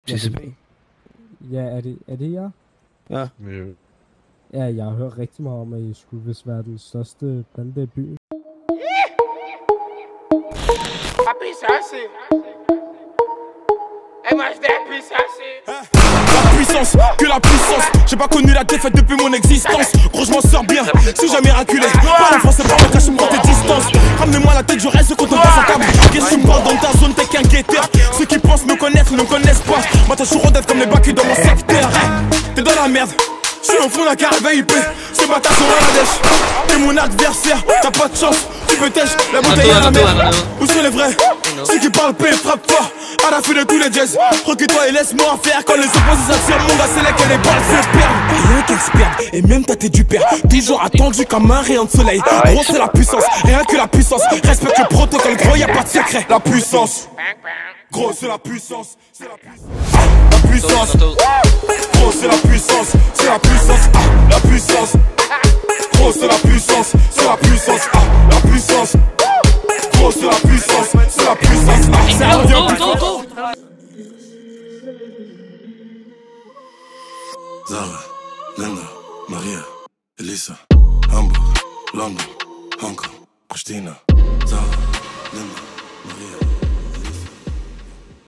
TCB? Ja, er det jer? Ja. Ja, jeg har hørt rigtig meget om, at I skulle vist være den største bande i byen. La puissance, que la puissance. J'ai pas connu la défaite depuis mon existence. Gros, je m'en sors bien, si jamais raculé. Pas en français, pas en cache, je me prends tes distances. Ramenez-moi la tête, je reste quand on passe à table. Qu'est-ce que tu me parles dans ta zone, t'es qu'un guetteur. Ceux qui pensent me connaître ne me connaissent pas. Moi, t'as toujours d'être comme les bacs dans mon secteur. T'es dans la merde. Je suis au fond d'un carré IP. Ce bâtard sur la dèche. T'es mon adversaire, t'as pas de chance. Tu peux tèche, la bouteille à la mer. Où sont les vrais? Ceux qui parlent paix, frappe fort. À la fin de tous les jazz. Recule-toi et laisse-moi faire. Quand les opposés s'attirent, mon gars, c'est là que les balles se perdent. Rien qu'elles se perdent, et même tâté du père. Toujours attendu comme un rayon de soleil. Gros, c'est la puissance, rien que la puissance. Respecte le protocole, gros, y'a pas de secret. La puissance. Gros, c'est la puissance. C'est la puissance. La puissance. Gros, c'est la puissance. C'est la puissance. La puissance. Gros, c'est la puissance. C'est la puissance. La puissance. Gros, c'est la puissance. C'est la puissance. Ça revient plus fort. Zara, Linda, Maria, Elisa, Hamburg, London, Hong Kong, Christina, Zara, Linda, Maria.